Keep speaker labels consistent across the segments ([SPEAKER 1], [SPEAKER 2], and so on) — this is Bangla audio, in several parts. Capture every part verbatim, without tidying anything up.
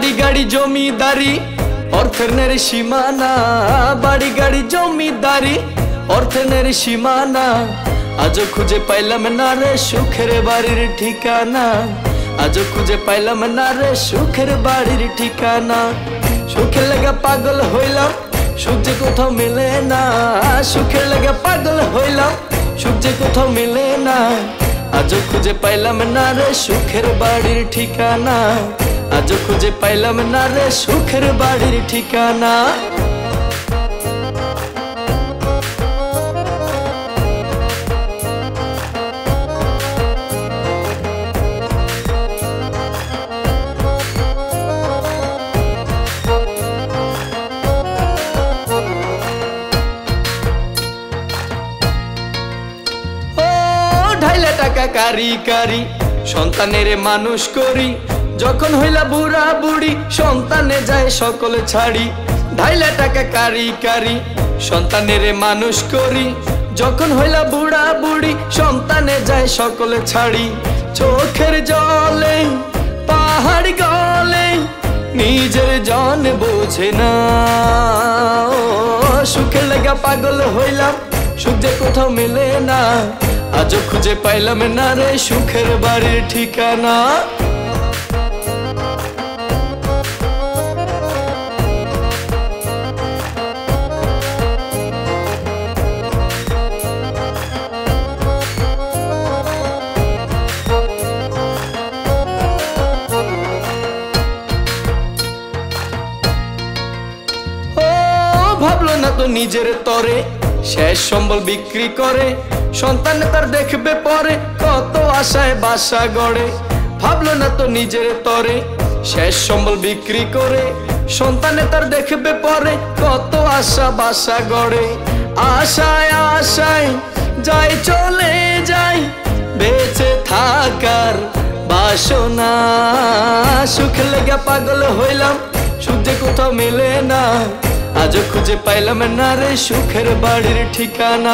[SPEAKER 1] বাড়ি গাড়ি জমিদারি অর্থের নেই সীমানা, বাড়ি গাড়ি জমিদারি অর্থের নেই সীমানা। আজও খুঁজে পাইলাম না রে সুখের বাড়ির ঠিকানা, আজও খুঁজে পাইলাম না রে সুখের বাড়ির ঠিকানা। সুখের লেগে পাগল হইলাম সুখ যে কোথাও মেলে না, সুখের লেগে পাগল হইলাম সুখ যে কোথাও মেলে না। আজও খুঁজে পাইলাম না রে সুখের বাড়ির ঠিকানা, আজও খুঁজে পাইলাম না রে সুখের বাড়ির ঠিকানা। ঢাইলা টাকা কারি কারি সন্তানের মানুষ করি, যখন হইলা বুড়া বুড়ি সন্তানে যায় সকলে ছাড়ি। ঢাইলা টাকা কারি কারি সন্তানের মানুষ করি, যখন হইলা বুড়া বুড়ি সন্তানে যায় সকলে ছাড়ি। চোখের জলে পাহাড় গলে নিজের জন বোঝে না, সুখের লাগা পাগল হইলাম সুখ যে কোথাও মেলে না। আজও খুঁজে পাইলাম না রে সুখের বাড়ির ঠিকানা। ভাবলো না তো নিজের তরে শেষ সম্বল বিক্রি করে, সন্তান তার দেখবে পরে কত আশায় বাসা গড়ে। ভাবলো না তো নিজের তরে শেষ সম্বল বিক্রি করে, সন্তানে তার দেখবে পরে কত আশা বাসা গড়ে। আশায় আশায় যাই চলে যাই বেঁচে থাকার বাসনা, সুখ লেগে পাগল হইলাম সুখ যে কোথাও মেলে না। আজও খুঁজে পাইলাম না রে সুখের বাড়ির ঠিকানা।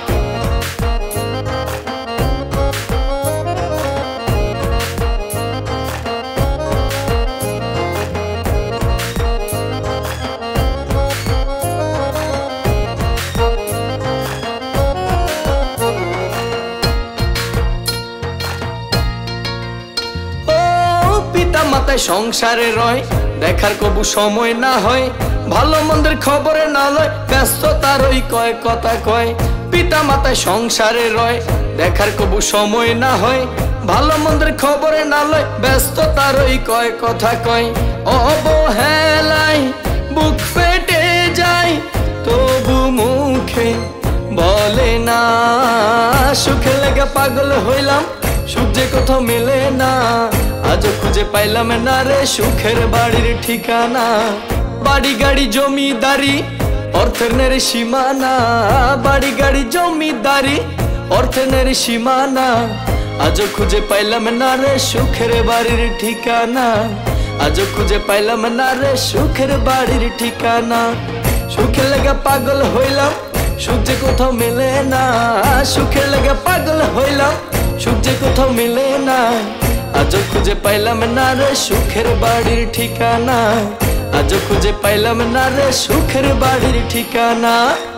[SPEAKER 1] পিতা মাতায় সংসারে রয় দেখার কবু সময় না হয়, ভালো মন্দের খবরে না লয় ব্যস্ততার ওই কয় কথা কয়। পিতা মাতায় সংসারে রয় দেখার কবু সময় না হয়, ভালো মন্দের খবরে না লয় ব্যস্ততার ওই কয় কথা কয়। অবহেলায় বুক ফেটে যায় তবু মুখে বলে না, সুখে লেগে পাগল হইলাম সুখ যে কোথাও মেলে না। আজও খুঁজে পাইলাম না রে সুখের বাড়ির ঠিকানা, বাড়ি গাড়ি জমিদারি অর্থের নেই সীমানা, বাড়ি গাড়ি জমিদারি অর্থের নেই সীমানা। আজও খুঁজে পাইলাম না রে সুখের বাড়ির ঠিকানা, আজও খুঁজে পাইলাম না রে সুখের বাড়ির ঠিকানা। সুখে লেগে পাগল হইলাম সুখ যে কোথাও মেলে না, সুখে লেগে পাগল হইলাম সুখ যে কোথাও মেলে না। আজও খুঁজে পাইলাম না রে সুখের বাড়ির ঠিকানা, আজও খুঁজে পাইলাম না রে সুখের বাড়ির ঠিকানা।